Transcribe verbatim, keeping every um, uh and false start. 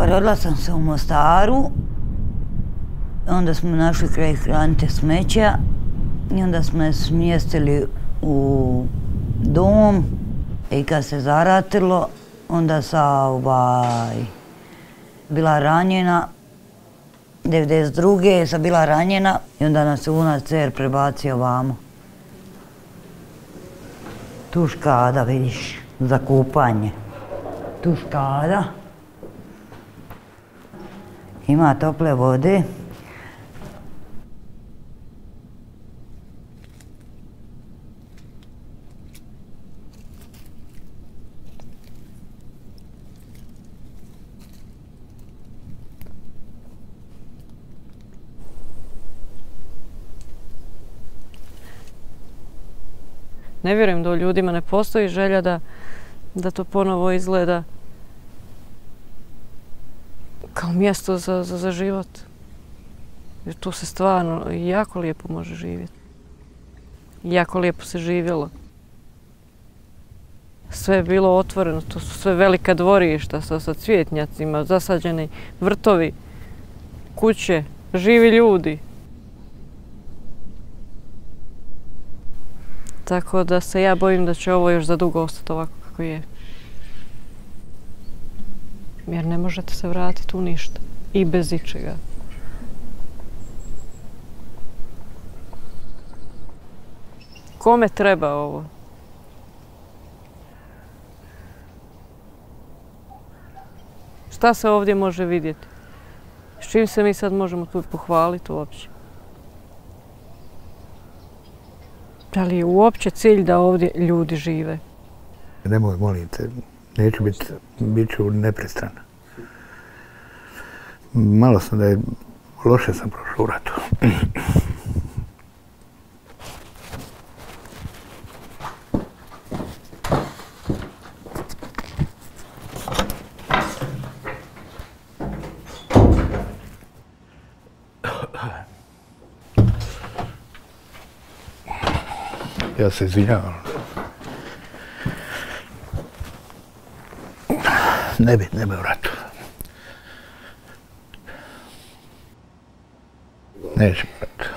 Pa rodila sam se u Mostaru, onda smo našli kraj hranite smeća i onda smo je smjestili u dom i kad se zaratilo, onda sam ovaj, bila ranjena. devedeset druge sam bila ranjena i onda nas se U N H C R prebacio ovamo. Tu škada, vidiš, za kupanje. Tu škada. Ima tople vode. Ne vjerujem da u ljudima ne postoji želja da, da to ponovo izgleda kao mjesto za, za, za život. Jer tu se stvarno jako lijepo može živjeti. Jako lijepo se živjelo. Sve je bilo otvoreno, to su sve velika dvorišta sa, sa cvjetnjacima, zasađeni vrtovi, kuće, živi ljudi. Tako da se ja bojim da će ovo još za dugo ostati ovako kako je. Jer ne možete se vratiti u ništa. I bez ičega. Kome treba ovo? Šta se ovdje može vidjeti? S čim se mi sad možemo tu pohvaliti uopće? Da li je uopće cilj da ovdje ljudi žive? Nemoj, molim te, neću biti, bit ću nepristrana. Malo sam da je, loše sam prošao u ratu. Ja se izvinjavam. Ne bi, ne bi u ratu. Nećem u ratu.